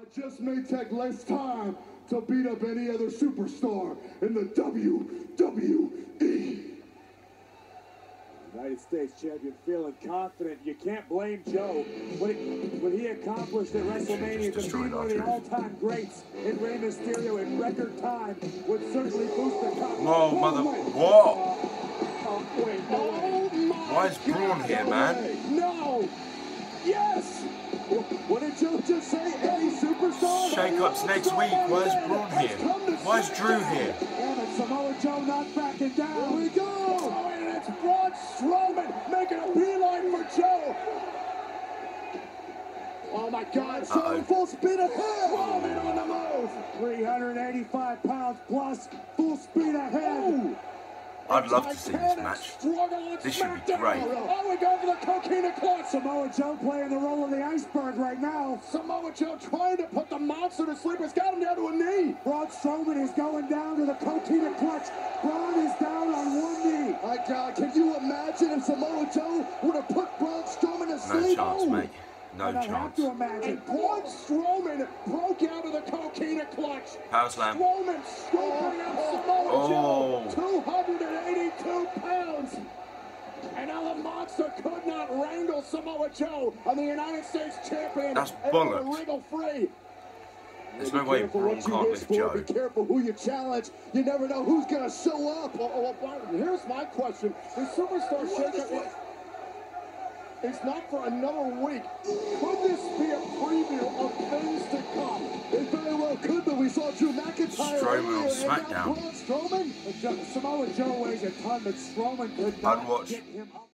I just may take less time to beat up any other superstar in the WWE. United States champion feeling confident. You can't blame Joe. What he accomplished at WrestleMania, defeating one of the all-time greats in Rey Mysterio in record time, would certainly boost the confidence. Whoa, mother... What? Why is Braun here, man? No! Yes! What did Joe just say? Any superstar? Shake-ups next week. Why is Braun here? Why is Drew here? Damn it, Samoa Joe not backing down. Here we go! Oh, and it's Braun Strowman making a beeline for Joe. Oh my God! Strowman full speed ahead! Strowman on the move! 385 pounds plus, full speed ahead. Ooh. I'd love to see this match. This should be great. Oh, we go for the coquina clutch. Samoa Joe playing the role of the iceberg right now. Samoa Joe trying to put the monster to sleep. It's got him down to a knee. Braun Strowman is going down to the coquina clutch. Braun is down on one knee. My God, can you imagine if Samoa Joe would have put Braun Strowman to sleep? No chance, mate. No I chance. have to imagine. And Braun Strowman broke out of the coquina clutch. Power slam. Strowman scooping up Samoa Joe. 282 pounds. And now the monster could not wrangle Samoa Joe on the United States champion. That's able to bollocks. wriggle free. There's no way Braun can't lift Joe. Be careful who you challenge. You never know who's going to show up. Here's my question. The superstar shakeup... It's not for another week. Could this be a preview of things to come? It very well could, but we saw Drew McIntyre Strowman on Smackdown. Braun Strowman. Samoa Joe weighs a ton, but Strowman could I'd not watch. get him up.